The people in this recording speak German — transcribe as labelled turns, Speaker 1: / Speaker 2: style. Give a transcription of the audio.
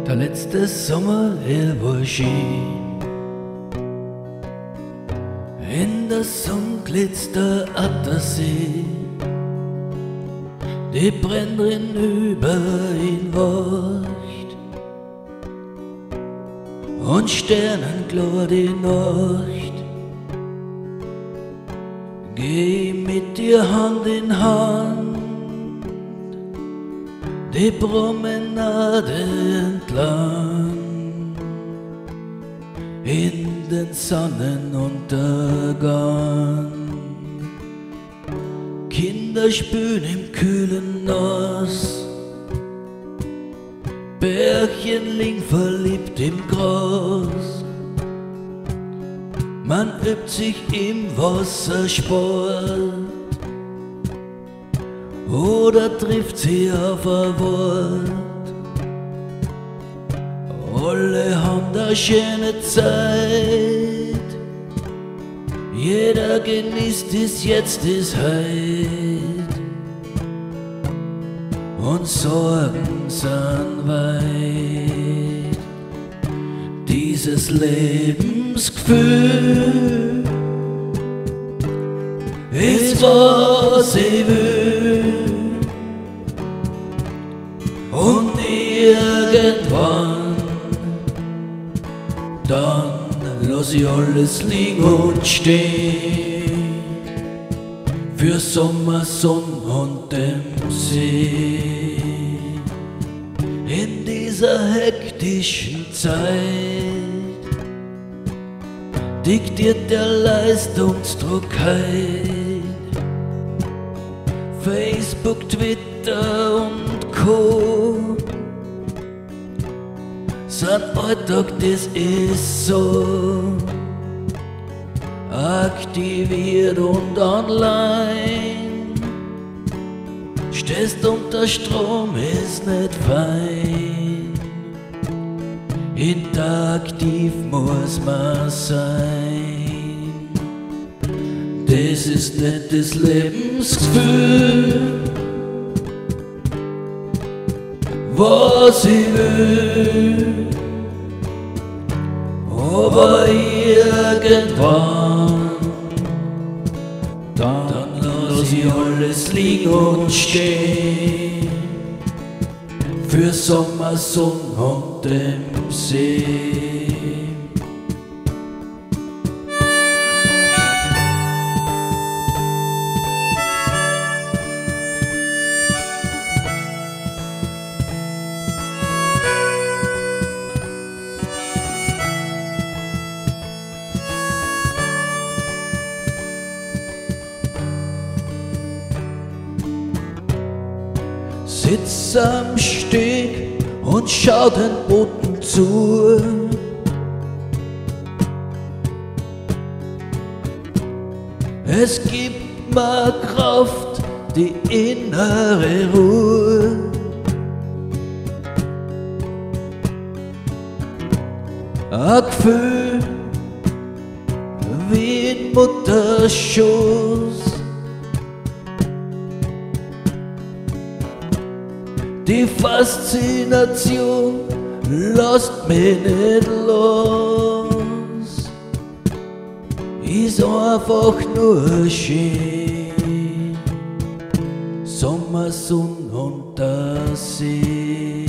Speaker 1: Der letzte Sommer, er war schön. In der Sonne glitzt der Attersee, die brennt drin über ihn wacht, und sternenklar die Nacht. Geh mit dir Hand in Hand die Promenade entlang, in den Sonnenuntergang. Kinder spülen im kühlen Nass, Bärchen liegen verliebt im Gras. Man übt sich im Wassersport oder trifft sie auf ein Wort. Alle haben eine schöne Zeit, jeder genießt es, jetzt ist heut, und Sorgen sind weit. Dieses Lebensgefühl ist, was ich will, und irgendwann dann lass ich alles liegen und stehen für Sommer, Sonn und dem See. In dieser hektischen Zeit diktiert der Leistungsdruck heut. Facebook, Twitter und Co. sein Alltag, das ist so aktiviert und online. Stehst unter Strom, ist nicht fein. Interaktiv muss man sein. Das ist nicht das Lebensgefühl, was ich will. Aber irgendwann, dann lass ich alles liegen und stehen für Sommer, Sonn und dem See. Sitz am Steg und schau den Booten zu. Es gibt mir Kraft, die innere Ruhe. Ein Gefühl wie in Mutterschoß. Die Faszination lässt mich nicht los, ist einfach nur schön, Sommer, Sonn und der See.